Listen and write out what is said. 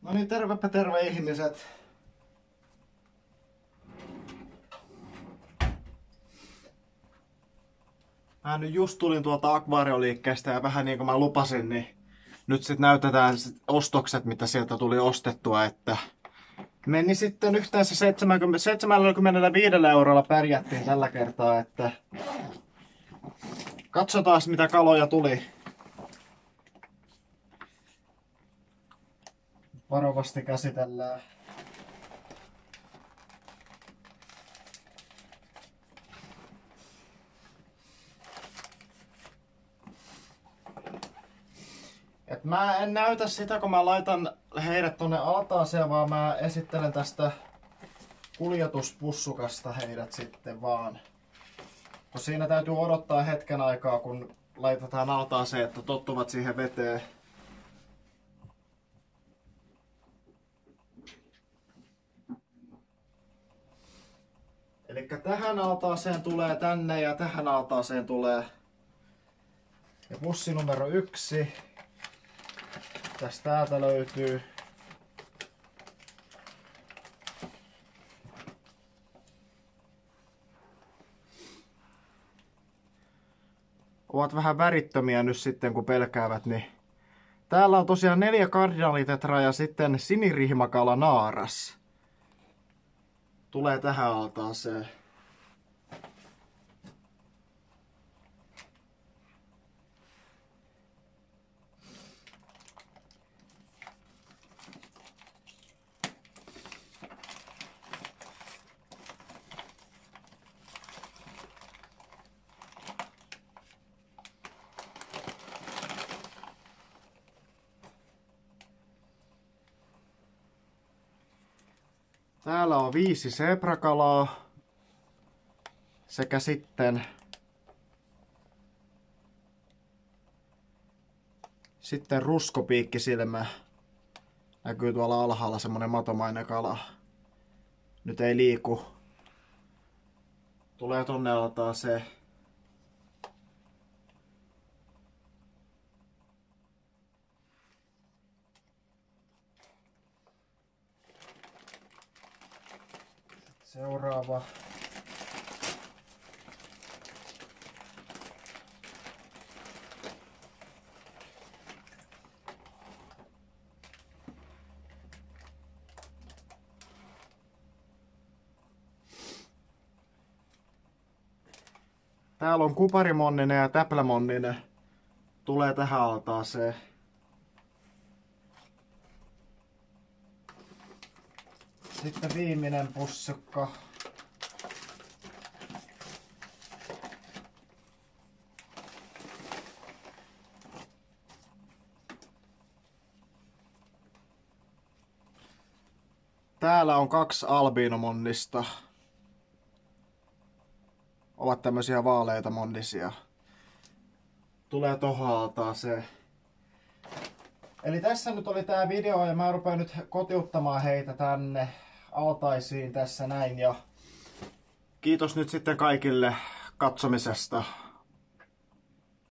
No niin, tervepä terve ihmiset. Mä nyt just tulin tuolta akvaarioliikkeestä ja vähän niin kuin mä lupasin, niin nyt sit näytetään ostokset, mitä sieltä tuli ostettua, että meni sitten yhteensä 75 eurolla pärjättiin tällä kertaa, että katsotaan mitä kaloja tuli. Varovasti käsitellään. Et mä en näytä sitä, kun mä laitan heidät tonne altaaseen, vaan mä esittelen tästä kuljetuspussukasta heidät sitten vaan. Kun siinä täytyy odottaa hetken aikaa, kun laitetaan altaaseen, että tottuvat siihen veteen. Elikkä tähän altaaseen tulee tänne ja tähän altaaseen tulee. Ja pussi numero 1. Tästä täältä löytyy. Ovat vähän värittömiä nyt sitten kun pelkäävät, niin täällä on tosiaan 4 kardinaalitetraa ja sitten sinirihmakala naaras. Tulee tähän altaaseen. Täällä on 5 sebrakalaa sekä sitten ruskopiikkisilmä. Näkyy tuolla alhaalla semmonen matomainen kala. Nyt ei liiku. Tulee tonne altaaseen. Seuraava. Täällä on kuparimonninen ja täplämonninen. Tulee tähän altaaseen. Sitten viimeinen pussukka. Täällä on 2 albiinomonnista. Ovat tämmöisiä vaaleita monnisia. Tulee tohon altaaseen. Eli tässä nyt oli tää video ja mä rupean nyt kotiuttamaan heitä tänne altaisiin tässä näin ja kiitos nyt sitten kaikille katsomisesta.